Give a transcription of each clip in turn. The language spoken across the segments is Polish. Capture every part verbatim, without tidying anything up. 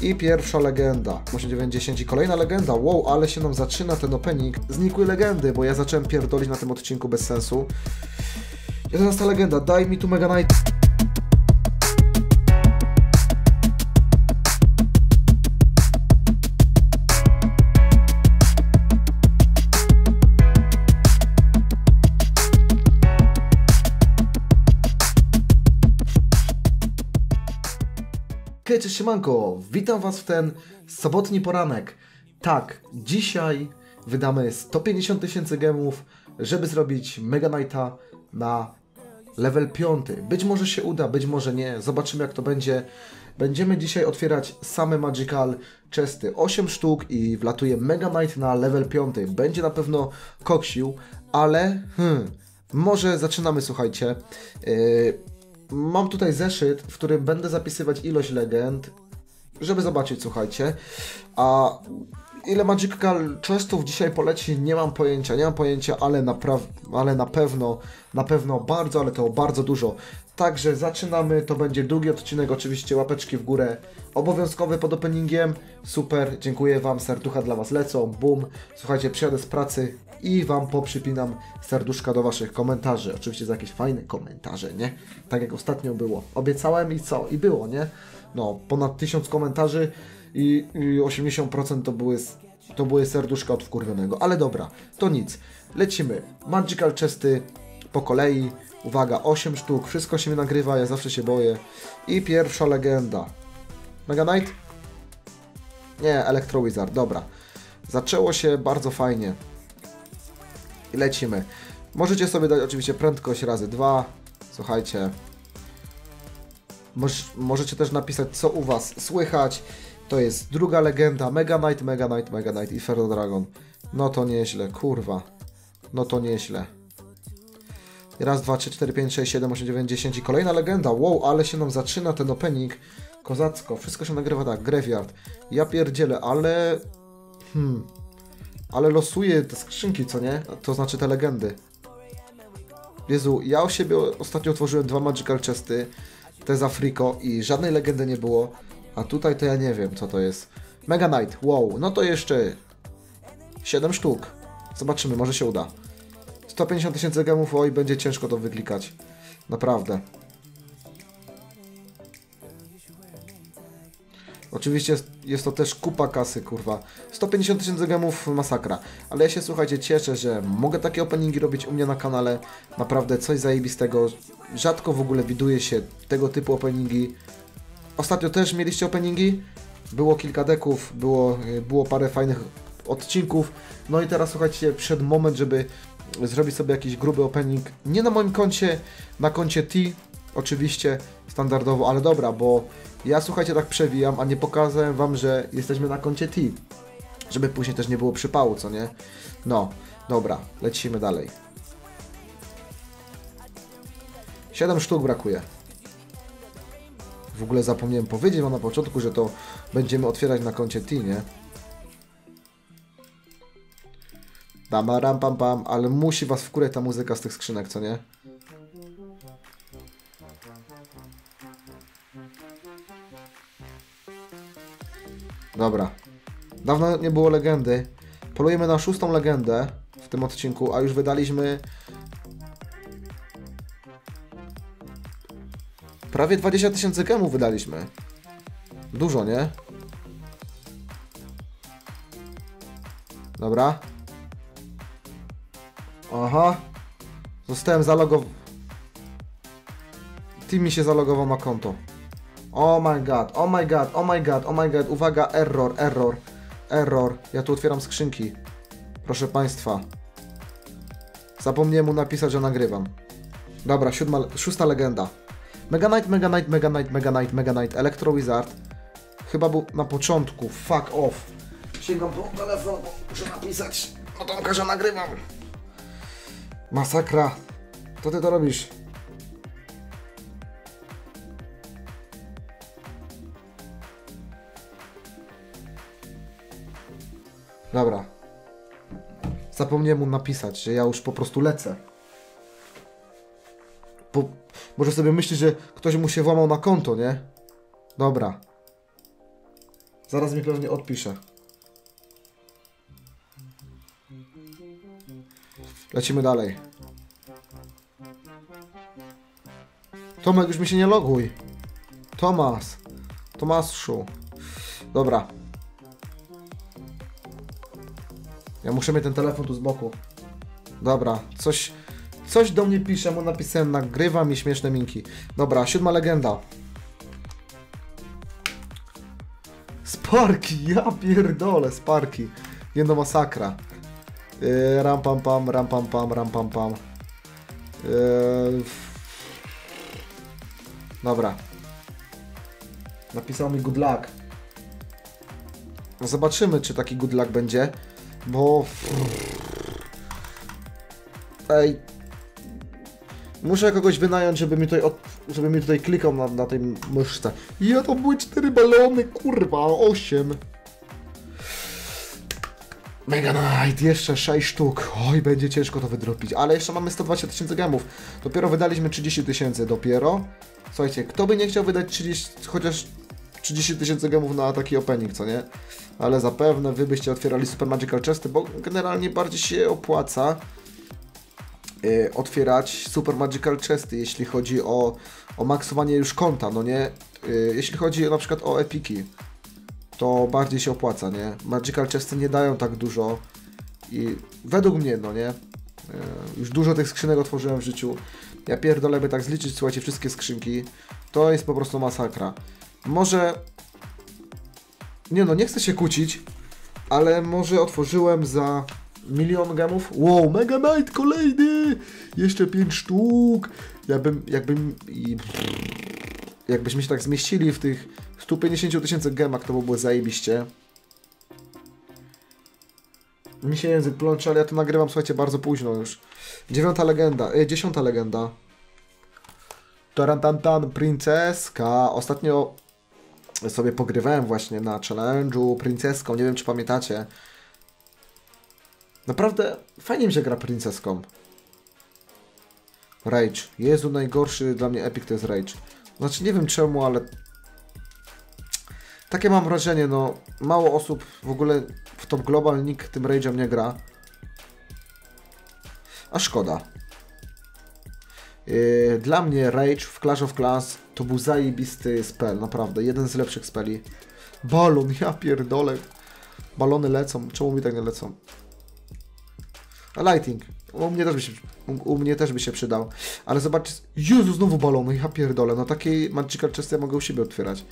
I pierwsza legenda. osiem, dziewięć, dziesięć i kolejna legenda. Wow, ale się nam zaczyna ten opening. Znikły legendy, bo ja zacząłem pierdolić na tym odcinku bez sensu. jedenasta legenda. Daj mi tu Mega Knight. Hej, cześć, siemanko, witam was w ten sobotni poranek. Tak, dzisiaj wydamy sto pięćdziesiąt tysięcy gemów, żeby zrobić Mega Knighta na level piąty. Być może się uda, być może nie, zobaczymy jak to będzie. Będziemy dzisiaj otwierać same Magical Chesty, osiem sztuk i wlatuje Mega Knight na level piąty. Będzie na pewno koksił, ale hmm, może zaczynamy, słuchajcie. Yy, Mam tutaj zeszyt, w którym będę zapisywać ilość legend, żeby zobaczyć, słuchajcie. A ile Magical Chestów dzisiaj poleci, nie mam pojęcia, nie mam pojęcia, ale, ale na pewno, na pewno bardzo, ale to bardzo dużo. Także zaczynamy, to będzie długi odcinek, oczywiście łapeczki w górę, obowiązkowy pod openingiem, super, dziękuję wam, serducha dla was lecą, bum. Słuchajcie, przyjadę z pracy i wam poprzypinam serduszka do waszych komentarzy, oczywiście za jakieś fajne komentarze, nie? Tak jak ostatnio było, obiecałem i co? I było, nie? No, ponad tysiąc komentarzy i, i osiemdziesiąt procent to były, to były serduszka od wkurwionego, ale dobra, to nic, lecimy, Magical Chesty po kolei. Uwaga, osiem sztuk, wszystko się mi nagrywa, ja zawsze się boję. I pierwsza legenda. Mega Knight? Nie, Electro Wizard, dobra. Zaczęło się bardzo fajnie. I lecimy. Możecie sobie dać oczywiście prędkość razy dwa. Słuchajcie. Moż, możecie też napisać, co u was słychać. To jest druga legenda. Mega Knight, Mega Knight, Mega Knight, Inferno Dragon. No to nieźle, kurwa. No to nieźle. Raz, dwa, trzy, cztery, pięć, sześć, siedem, osiem, dziewięć, dziesięć i kolejna legenda. Wow, ale się nam zaczyna ten opening. Kozacko, wszystko się nagrywa tak, Graveyard. Ja pierdzielę, ale... Hmm... Ale losuję te skrzynki, co nie? To znaczy te legendy. Jezu, ja o siebie ostatnio otworzyłem dwa Magical Chesty. Te z Afriko i żadnej legendy nie było. A tutaj to ja nie wiem, co to jest. Mega Knight, wow, no to jeszcze... siedem sztuk. Zobaczymy, może się uda. sto pięćdziesiąt tysięcy gemów, oj, będzie ciężko to wyklikać. Naprawdę. Oczywiście jest, jest to też kupa kasy, kurwa. sto pięćdziesiąt tysięcy gemów, masakra. Ale ja się, słuchajcie, cieszę, że mogę takie openingi robić u mnie na kanale. Naprawdę coś zajebistego. Rzadko w ogóle widuje się tego typu openingi. Ostatnio też mieliście openingi. Było kilka deków, było, było parę fajnych odcinków. No i teraz, słuchajcie, przyszedł moment, żeby zrobić sobie jakiś gruby opening. Nie na moim koncie, na koncie T, oczywiście, standardowo, ale dobra, bo ja, słuchajcie, tak przewijam, a nie pokazałem wam, że jesteśmy na koncie T. Żeby później też nie było przypału, co nie? No, dobra, lecimy dalej. siedem sztuk brakuje. W ogóle zapomniałem powiedzieć wam na początku, że to będziemy otwierać na koncie T, nie? Bam, ram, pam, pam, ale musi was wkurać ta muzyka z tych skrzynek, co nie? Dobra. Dawno nie było legendy. Polujemy na szóstą legendę w tym odcinku, a już wydaliśmy prawie dwadzieścia tysięcy gemów wydaliśmy. Dużo, nie? Dobra. Aha. Zostałem zalogowany. Team mi się zalogował na konto. Oh my god, oh my god, oh my god, oh my god. Uwaga, error, error, error. Ja tu otwieram skrzynki. Proszę państwa. Zapomniałem mu napisać, że nagrywam. Dobra, siódma, szósta legenda. Mega Knight, Mega Knight, Mega Knight, Mega Knight, Mega Knight, Electro Wizard. Chyba był na początku. Fuck off. Sięgam po telefon, bo muszę napisać. No Tomka, że nagrywam. Masakra. Co ty to robisz? Dobra. Zapomniałem mu napisać, że ja już po prostu lecę. Po... Może sobie myśli, że ktoś mu się włamał na konto, nie? Dobra. Zaraz mi pewnie odpisze. Lecimy dalej. Tomek, już mi się nie loguj. Tomas. Tomaszu. Dobra. Ja muszę mieć ten telefon tu z boku. Dobra, coś... Coś do mnie pisze, mu napisałem, nagrywam i śmieszne minki. Dobra, siódma legenda. Sparki, ja pierdolę, Sparki. Nie no, masakra. Yy, ram pam pam, ram pam pam, ram pam pam. Yy... Dobra. Napisał mi good luck. Zobaczymy, czy taki good luck będzie, bo... Ej... Muszę kogoś wynająć, żeby mi tutaj, od... żeby mi tutaj klikał na, na tej myszce. Ja to były cztery balony, kurwa, osiem. Mega Knight, jeszcze sześć sztuk. Oj, będzie ciężko to wydropić, ale jeszcze mamy sto dwadzieścia tysięcy gemów. Dopiero wydaliśmy trzydzieści tysięcy, dopiero. Słuchajcie, kto by nie chciał wydać trzydzieści, chociaż trzydzieści tysięcy gemów na taki opening, co nie? Ale zapewne wy byście otwierali Super Magical Chesty, bo generalnie bardziej się opłaca yy, otwierać Super Magical Chesty, jeśli chodzi o, o maksowanie już konta, no nie? Yy, jeśli chodzi na przykład o epiki, to bardziej się opłaca, nie? Magical Chesty nie dają tak dużo i według mnie, no nie? Yy, już dużo tych skrzynek otworzyłem w życiu. Ja pierdolę, by tak zliczyć, słuchajcie, wszystkie skrzynki, to jest po prostu masakra. Może... Nie no, nie chcę się kłócić, ale może otworzyłem za milion gemów. Wow, Mega Knight kolejny! Jeszcze pięć sztuk! Jakbym, jakbym... I... Jakbyśmy się tak zmieścili w tych stu pięćdziesięciu tysięcy gemach, to by było zajebiście. Mi się język plącze, ale ja to nagrywam, słuchajcie, bardzo późno już. Dziewiąta legenda, e, dziesiąta legenda. Tarantantan, princeska. Ostatnio sobie pogrywałem właśnie na challenge'u princeską, nie wiem czy pamiętacie. Naprawdę fajnie mi się gra princeską. Rage. Jezu, najgorszy dla mnie epic to jest Rage. Znaczy nie wiem czemu, ale takie mam wrażenie, no mało osób w ogóle w Top Global nikt tym Rage'em nie gra. A szkoda. Yy, dla mnie Rage w Clash of Clans to był zajebisty spell, naprawdę, jeden z lepszych speli. Balon, ja pierdolę. Balony lecą, czemu mi tak nie lecą? A Lighting, u mnie też by się, u, u mnie też by się przydał. Ale zobaczcie, Jezu, znowu balony, ja pierdolę, no takiej Magical Chest ja mogę u siebie otwierać.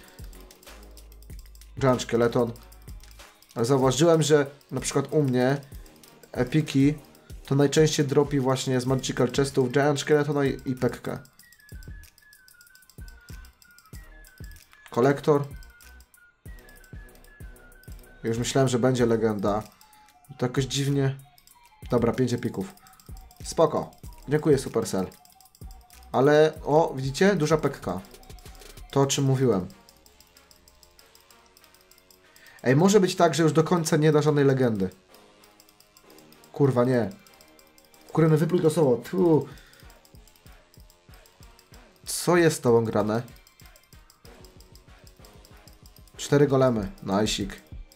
Giant Skeleton. Ale zauważyłem, że na przykład u mnie epiki to najczęściej dropi właśnie z Magical Chestów Giant Skeletona i, i Pekkę. Kolektor. Już myślałem, że będzie legenda. To jakoś dziwnie. Dobra, pięć epików. Spoko. Dziękuję Supercell. Ale, o, widzicie? Duża Pekka. To o czym mówiłem. Ej, może być tak, że już do końca nie da żadnej legendy. Kurwa, nie. Kurwa, wypluj to słowo. Tu. Co jest z tobą grane? Cztery golemy. Najsik.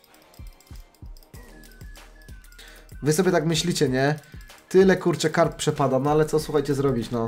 Wy sobie tak myślicie, nie? Tyle kurczę kart przepada, no ale co słuchajcie zrobić, no.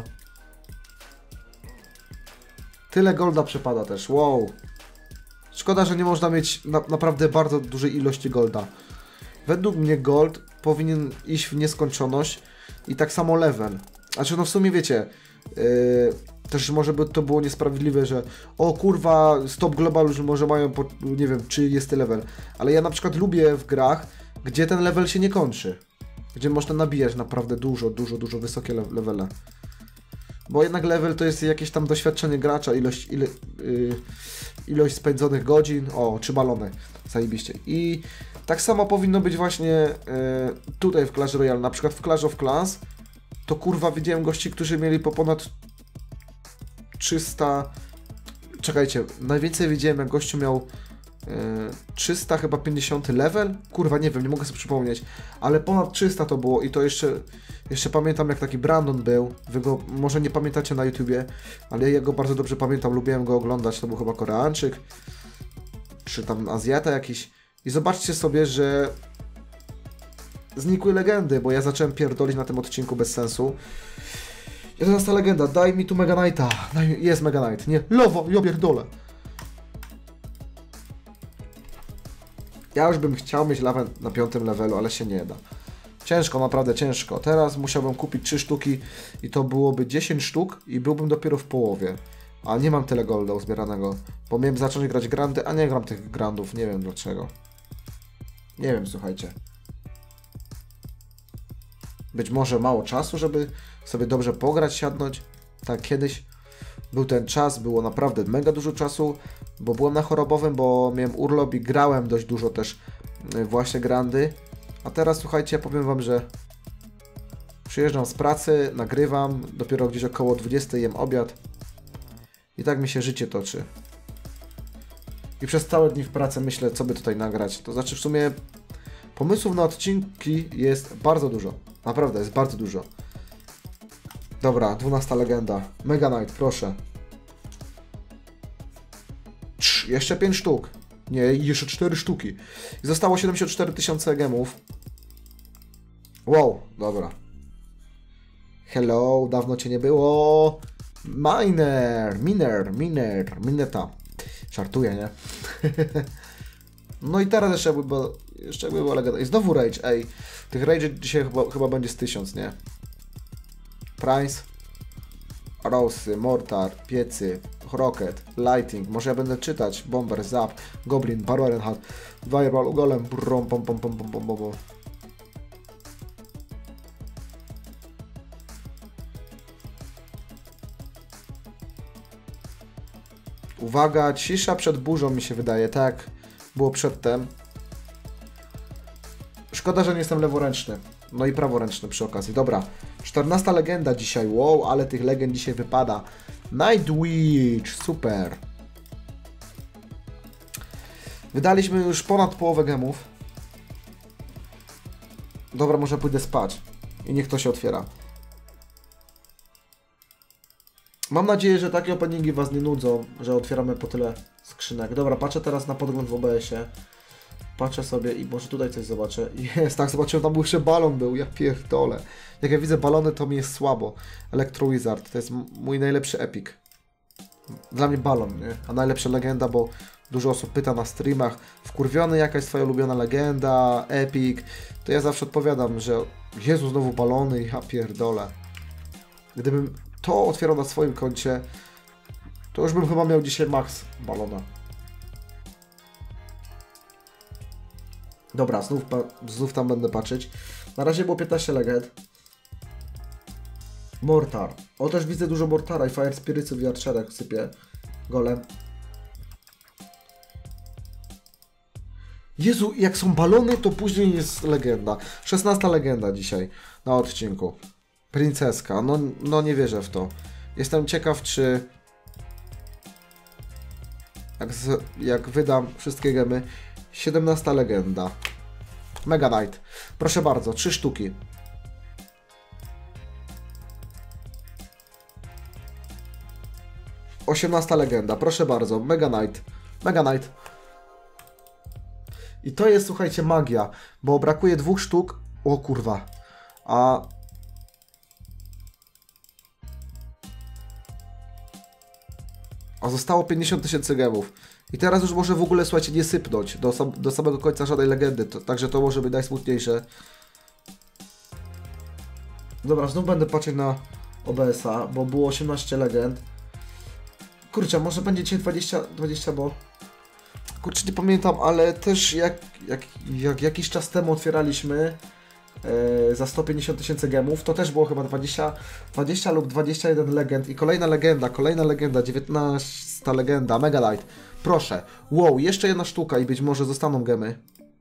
Tyle golda przepada też, wow. Szkoda, że nie można mieć na, naprawdę bardzo dużej ilości golda. Według mnie gold powinien iść w nieskończoność i tak samo level. Znaczy no w sumie wiecie, yy, też może by to było niesprawiedliwe, że o kurwa, Stop Global już może mają, po, nie wiem, trzydziesty level. Ale ja na przykład lubię w grach, gdzie ten level się nie kończy. Gdzie można nabijać naprawdę dużo, dużo, dużo wysokie le levele. Bo jednak level to jest jakieś tam doświadczenie gracza, ilość, ile, yy, ilość spędzonych godzin. O, trzy balony, zajebiście. I tak samo powinno być właśnie yy, tutaj w Clash Royale, na przykład w Clash of Clans. To kurwa widziałem gości, którzy mieli po ponad trzysta... Czekajcie, najwięcej widziałem jak gościu miał yy, trzysta chyba pięćdziesiąty level. Kurwa, nie wiem, nie mogę sobie przypomnieć. Ale ponad trzysta to było i to jeszcze... Jeszcze pamiętam jak taki Brandon był, wy go może nie pamiętacie na YouTubie, ale ja go bardzo dobrze pamiętam, lubiłem go oglądać, to był chyba Koreańczyk. czy tam Azjata jakiś. I zobaczcie sobie, że znikły legendy, bo ja zacząłem pierdolić na tym odcinku bez sensu. jedenasta legenda, daj mi tu Mega Knighta. Daj, jest Mega Knight, nie, lowo, ja pierdolę. Ja już bym chciał mieć lawę na piątym levelu, ale się nie da. Ciężko, naprawdę ciężko. Teraz musiałbym kupić trzy sztuki i to byłoby dziesięć sztuk i byłbym dopiero w połowie. A nie mam tyle golda uzbieranego, bo miałem zacząć grać grandy, a nie gram tych grandów, nie wiem dlaczego. Nie wiem, słuchajcie. Być może mało czasu, żeby sobie dobrze pograć, siadnąć. Tak, kiedyś był ten czas, było naprawdę mega dużo czasu, bo byłem na chorobowym, bo miałem urlop i grałem dość dużo też właśnie grandy. A teraz słuchajcie, ja powiem wam, że przyjeżdżam z pracy, nagrywam, dopiero gdzieś około dwudziestej jem obiad i tak mi się życie toczy. I przez całe dni w pracy myślę, co by tutaj nagrać. To znaczy w sumie pomysłów na odcinki jest bardzo dużo. Naprawdę, jest bardzo dużo. Dobra, dwunasta legenda. Mega Knight, proszę. Cz, jeszcze pięć sztuk. Nie, jeszcze cztery sztuki. I zostało siedemdziesiąt cztery tysiące gemów. Wow, dobra. Hello, dawno cię nie było. Miner, miner, miner, mineta. Żartuję, nie? No i teraz jeszcze jakby, bo, jeszcze jakby była legenda. I znowu Rage, ej. Tych Rage dzisiaj chyba, chyba będzie z tysiąc, nie? Price. Rosy, Mortar, Piecy, Rocket, Lighting. Może ja będę czytać. Bomber, Zap, Goblin, Baronhat, Fireball, Golem, brum, pom, pom, pom, pom, pom, pom. Uwaga, cisza przed burzą mi się wydaje, tak? Było przedtem. Szkoda, że nie jestem leworęczny. No i praworęczny przy okazji. Dobra, czternasta legenda dzisiaj. Wow, ale tych legend dzisiaj wypada. Night Witch, super. Wydaliśmy już ponad połowę gemów. Dobra, może pójdę spać. I niech to się otwiera. Mam nadzieję, że takie openingi was nie nudzą, że otwieramy po tyle skrzynek. Dobra, patrzę teraz na podgląd w O B S-ie. Patrzę sobie i może tutaj coś zobaczę. Jest, tak, zobaczyłem, tam był jeszcze balon był, ja pierdolę. Jak ja widzę balony, to mi jest słabo. Electro Wizard, to jest mój najlepszy epic. Dla mnie balon, nie? A najlepsza legenda, bo dużo osób pyta na streamach, wkurwiony, jaka jest twoja ulubiona legenda, epic. To ja zawsze odpowiadam, że Jezu, znowu balony, ja pierdolę. Gdybym to otwierał na swoim koncie, to już bym chyba miał dzisiaj max balona. Dobra, znów, znów tam będę patrzeć. Na razie było piętnaście legend. Mortar. O, też widzę dużo Mortara i Fire Spiritsów i Archerek sypie. Golem. Jezu, jak są balony, to później jest legenda. szesnasta legenda dzisiaj na odcinku. Princeska. No, no nie wierzę w to. Jestem ciekaw, czy jak, z, jak wydam wszystkie gemy. siedemnasta legenda. Mega Knight. Proszę bardzo, trzy sztuki. osiemnasta legenda. Proszę bardzo, Mega Knight. Mega Knight. I to jest, słuchajcie, magia, bo brakuje dwóch sztuk. O kurwa. A A zostało pięćdziesiąt tysięcy gemów. I teraz już może w ogóle, słuchajcie, nie sypnąć do, sam, do samego końca żadnej legendy. To, także to może być najsmutniejsze. Dobra, znów będę patrzeć na O B S-a, bo było osiemnaście legend. Kurczę, może będzie dzisiaj dwadzieścia, dwadzieścia, bo... Kurczę, nie pamiętam, ale też jak, jak, jak jakiś czas temu otwieraliśmy e, za sto pięćdziesiąt tysięcy gemów, to też było chyba dwadzieścia, dwadzieścia lub dwadzieścia jeden legend. I kolejna legenda, kolejna legenda, dziewiętnasta legenda, Mega Knight. Proszę. Wow, jeszcze jedna sztuka i być może zostaną gemy.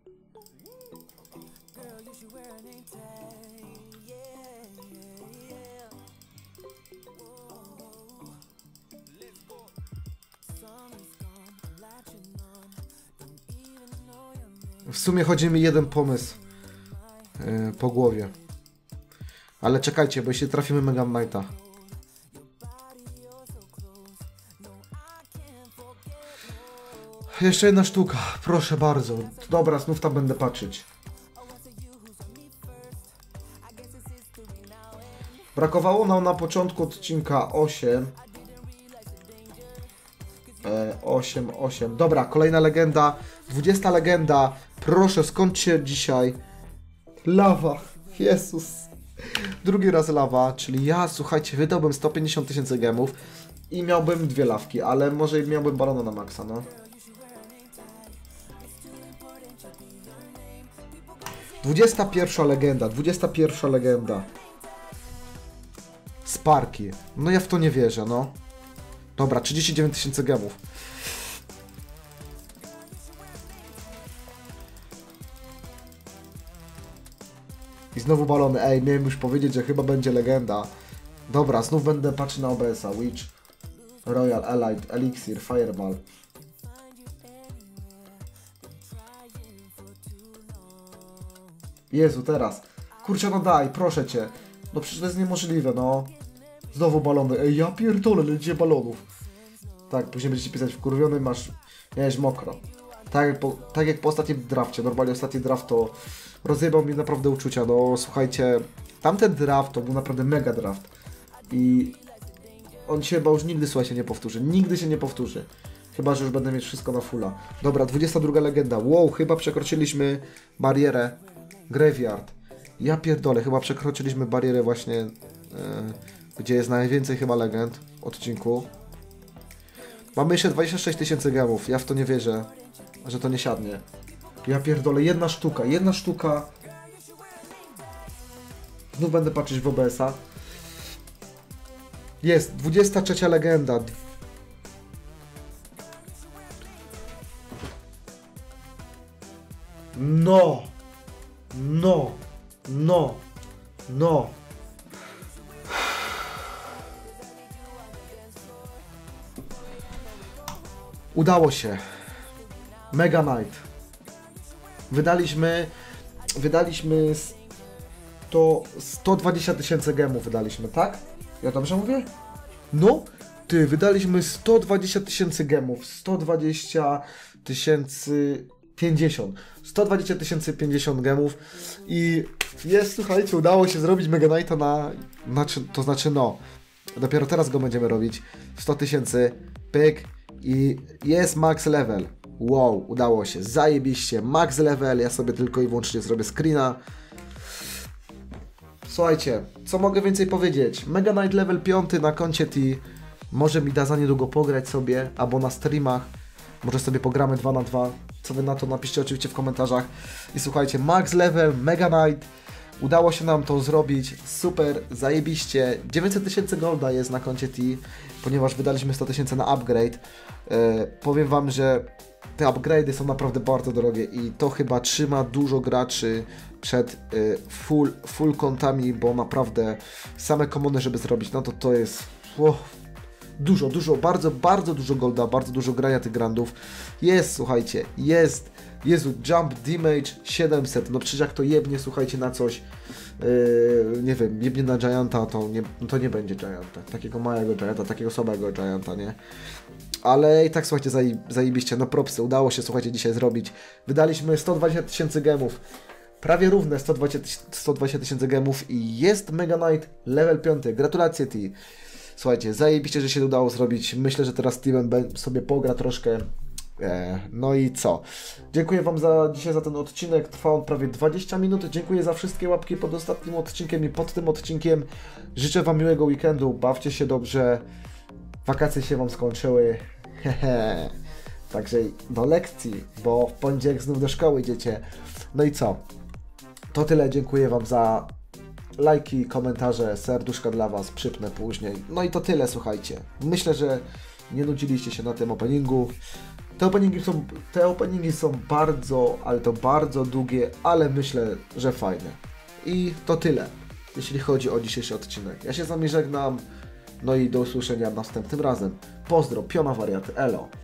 W sumie chodzi mi jeden pomysł yy, po głowie. Ale czekajcie, bo jeśli trafimy Mega Knighta. Jeszcze jedna sztuka, proszę bardzo. Dobra, znów tam będę patrzeć. Brakowało nam na początku odcinka osiem. E, osiem, osiem. Dobra, kolejna legenda. dwudziesta legenda. Proszę, skończcie dzisiaj. Lawa. Jezus. Drugi raz lawa, czyli ja, słuchajcie, wydałbym sto pięćdziesiąt tysięcy gemów i miałbym dwie lawki, ale może miałbym balona na maksa, no. dwudziesta pierwsza legenda, dwudziesta pierwsza legenda. Sparki. No ja w to nie wierzę, no. Dobra, trzydzieści dziewięć tysięcy gemów. I znowu balony. Ej, miałem już powiedzieć, że chyba będzie legenda. Dobra, znów będę patrzył na O B S a. Witch, Royal, Elite, Elixir, Fireball. Jezu, teraz. Kurczę, no daj, proszę cię. No przecież to jest niemożliwe, no. Znowu balony. Ej, ja pierdolę, lecie balonów. Tak, później będziecie pisać wkurwiony, masz... Miałeś mokro. Tak jak, po, tak jak po ostatnim drafcie. Normalnie ostatni draft to rozjebał mi naprawdę uczucia. No słuchajcie, tamten draft to był naprawdę mega draft. I on się chyba już nigdy, słuchajcie, nie powtórzy. Nigdy się nie powtórzy. Chyba, że już będę mieć wszystko na fulla. Dobra, dwudziesta druga legenda. Wow, chyba przekroczyliśmy barierę Graveyard. Ja pierdolę, chyba przekroczyliśmy barierę właśnie, yy, gdzie jest najwięcej chyba legend w odcinku. Mamy jeszcze dwadzieścia sześć tysięcy gemów. Ja w to nie wierzę, że to nie siadnie. Ja pierdolę, jedna sztuka, jedna sztuka. Znów będę patrzeć w O B S a. Jest, dwudziesta trzecia legenda. No! No! No! No! Udało się. Mega Knight. Wydaliśmy... Wydaliśmy... sto, sto dwadzieścia tysięcy gemów wydaliśmy, tak? Ja dobrze mówię? No! Ty, wydaliśmy sto dwadzieścia tysięcy gemów. sto dwadzieścia tysięcy... pięćdziesiąt. sto dwadzieścia tysięcy pięćdziesiąt gemów. I jest, słuchajcie, udało się zrobić Mega Knighta na... na... To znaczy, no... Dopiero teraz go będziemy robić. sto tysięcy. Pyk. I jest max level. Wow, udało się. Zajebiście. Max level. Ja sobie tylko i wyłącznie zrobię screena. Słuchajcie, co mogę więcej powiedzieć? Mega Knight level pięć na koncie T. Może mi da za niedługo pograć sobie, albo na streamach. Może sobie pogramy dwa na dwa. Co wy na to? Napiszcie oczywiście w komentarzach. I słuchajcie, max level, Mega Knight. Udało się nam to zrobić. Super, zajebiście. dziewięćset tysięcy golda jest na koncie T, ponieważ wydaliśmy sto tysięcy na upgrade. Yy, powiem wam, że te upgrade'y są naprawdę bardzo drogie i to chyba trzyma dużo graczy przed yy, full, full kontami, bo naprawdę same komony, żeby zrobić, no to to jest... Oh, dużo, dużo, bardzo, bardzo dużo golda, bardzo dużo grania tych grandów. Jest, słuchajcie, jest, Jezu, jump damage siedemset, no przecież jak to jebnie, słuchajcie, na coś, yy, nie wiem, jebnie na Gianta, to nie, no to nie będzie Gianta, takiego małego Gianta, takiego słabego Gianta, nie? Ale i tak, słuchajcie, zaje, zajebiście, no propsy, udało się, słuchajcie, dzisiaj zrobić. Wydaliśmy sto dwadzieścia tysięcy gemów, prawie równe sto dwadzieścia tysięcy gemów i jest Mega Knight level pięć, gratulacje T. Słuchajcie, zajebiście, że się udało zrobić. Myślę, że teraz Steven sobie pogra troszkę. E, no i co? Dziękuję wam za dzisiaj za ten odcinek. Trwał on prawie dwadzieścia minut. Dziękuję za wszystkie łapki pod ostatnim odcinkiem i pod tym odcinkiem. Życzę wam miłego weekendu. Bawcie się dobrze. Wakacje się wam skończyły. Hehe. Także do lekcji, bo w poniedziałek znów do szkoły idziecie. No i co? To tyle. Dziękuję wam za lajki, komentarze, serduszka dla was, przypnę później. No i to tyle, słuchajcie. Myślę, że nie nudziliście się na tym openingu. Te openingi są, te openingi są bardzo, ale to bardzo długie, ale myślę, że fajne. I to tyle, jeśli chodzi o dzisiejszy odcinek. Ja się z wami żegnam, no i do usłyszenia następnym razem. Pozdro, piona wariaty, elo.